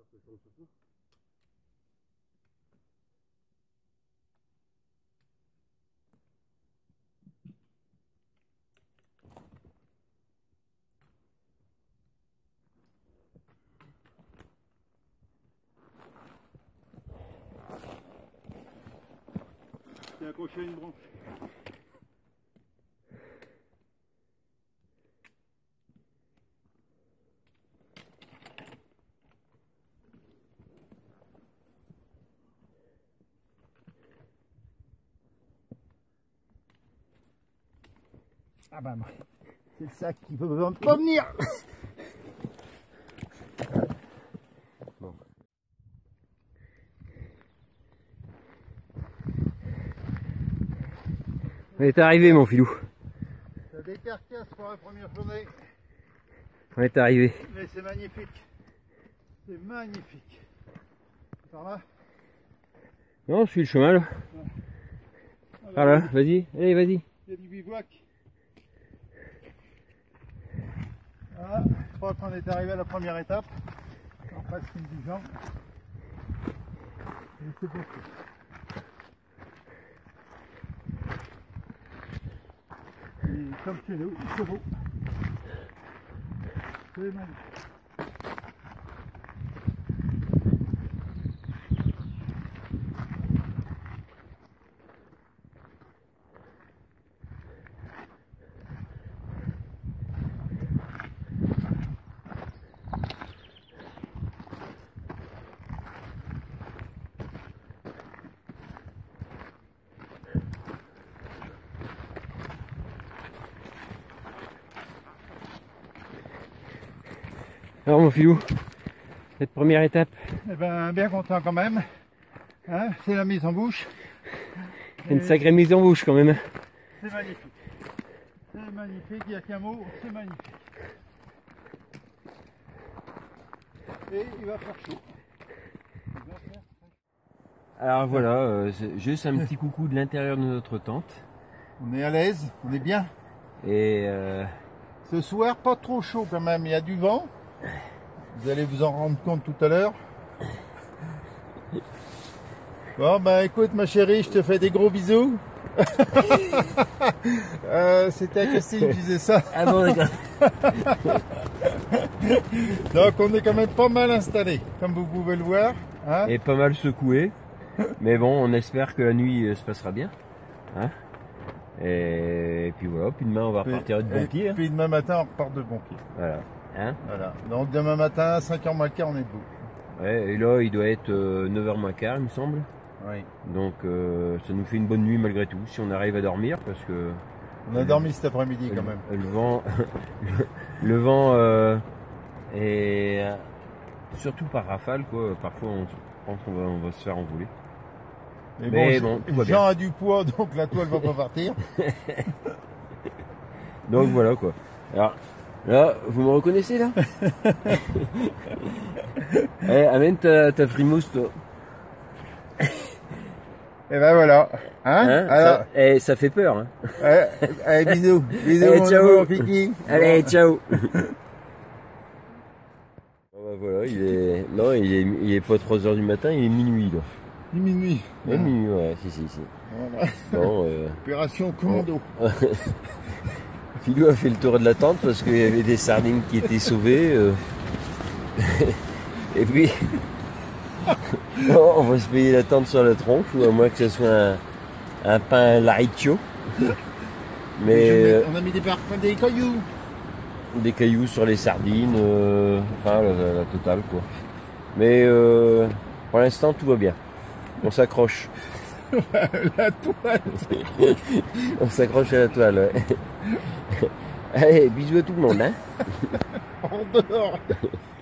C'est accroché à une branche. Ah bah c'est le sac qui peut pas venir. Bon. On est arrivé mon filou. Ça décarcasse pour la première journée. On est arrivé. Mais c'est magnifique. C'est magnifique. Par là. Non, je suis le chemin là. Voilà, vas-y, allez, vas-y. Il y a du bivouac. Voilà, je crois qu'on est arrivé à la première étape. On passe une diligence. Et c'est beau. Et comme chez nous, c'est beau. C'est magnifique. Alors mon filou, cette première étape. Eh ben, bien content quand même. Hein, c'est la mise en bouche. C'est une sacrée mise en bouche quand même. C'est magnifique. C'est magnifique, il n'y a qu'un mot, c'est magnifique. Et il va faire chaud. Alors voilà, juste un petit coucou de l'intérieur de notre tente. On est à l'aise, on est bien. Et ce soir, pas trop chaud quand même, il y a du vent. Vous allez vous en rendre compte tout à l'heure. Bon bah écoute ma chérie, je te fais des gros bisous. C'était à Christine qui disait ça. ah bon d'accord. Donc on est quand même pas mal installé, comme vous pouvez le voir. Hein, Et pas mal secoué. Mais bon, on espère que la nuit se passera bien. Hein, et puis voilà, puis demain on va repartir de bon pied. Hein. Puis demain matin on repart de bon pied. Voilà. Hein, voilà. Donc demain matin, 5h moins le quart, on est debout. ouais, et là il doit être 9h moins quart il me semble. Oui. Donc ça nous fait une bonne nuit malgré tout, si on arrive à dormir parce que... On a dormi cet après-midi quand même. Le vent, le vent est surtout par rafale quoi. Parfois on pense qu'on va se faire envoler. Mais bon, tout va bien. Jean a du poids donc la toile va pas partir. Donc voilà quoi. Alors là, vous me reconnaissez là? Allez, amène ta frimousse toi. Et ben voilà. Hein, alors, ça fait peur. Hein. Allez, bisous. Bisous, allez, ciao. Kiki. Allez, ciao. Bon, bah, voilà, il est pas 3h du matin, il est minuit là. Minuit. Ouais, minuit, ouais, si. Voilà. Bon, opération commando. Philou a fait le tour de la tente parce qu'il y avait des sardines qui étaient sauvées. Et puis, on va se payer la tente sur la tronche, ou à moins que ce soit un pain lariccio. Mais on a mis des cailloux. Des cailloux sur les sardines, enfin la totale quoi. Mais pour l'instant tout va bien. On s'accroche. La toile. On s'accroche à la toile, ouais. Allez, bisous à tout le monde, hein. En dehors.